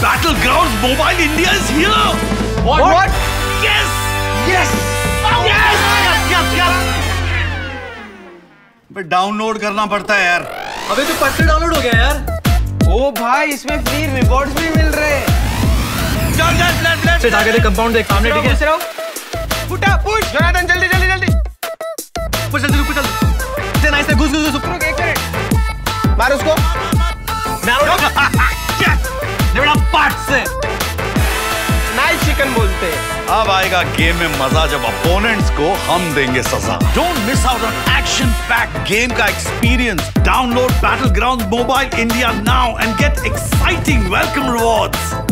Battlegrounds Mobile India is here. What? Yes. Yes. Yes. Download करना पड़ता है यार। अबे तो पट्टे डाउनलोड हो गया यार। ओ भाई इसमें फ्री रिवॉर्ड्स भी मिल रहे हैं। चल आगे देख, कंपाउंड देख सामने, ठीक है? पुटा पुश जोनाथन, जल्दी जल्दी जल्दी पुश जल्दी पुश जल्दी। से नाइस है, घुस घुस घुस। रुक 1 मिनट, मार उसको। बड़ा पार्ट से नाइस चिकन बोलते हैं। अब आएगा गेम में मजा जब अपोनेंट्स को हम देंगे सजा। Don't miss out on action-packed game का experience. Download Battlegrounds Mobile India now and get exciting welcome rewards.